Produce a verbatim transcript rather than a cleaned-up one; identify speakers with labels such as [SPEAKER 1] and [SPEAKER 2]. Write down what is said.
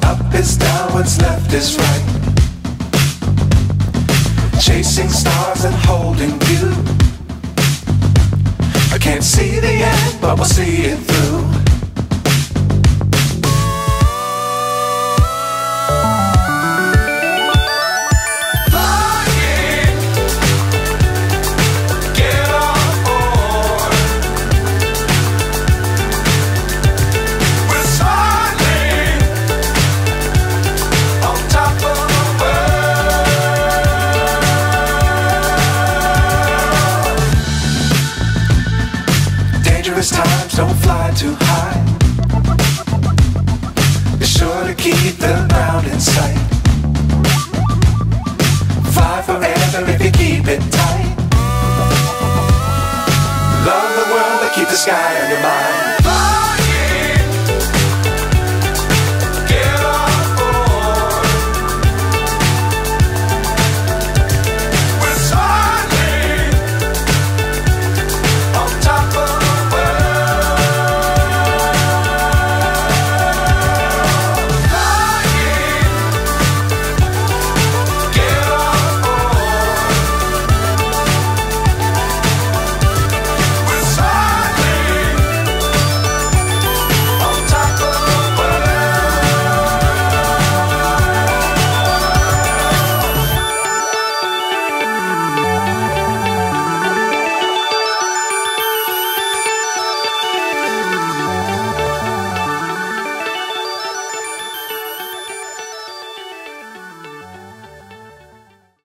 [SPEAKER 1] Up is down, what's left is right. Chasing stars and holding you. I can't see the end, but we'll see it through. Times don't fly too high. Be sure to keep the ground in sight. Fly forever if you keep it tight. Love the world but keep the sky on your mind.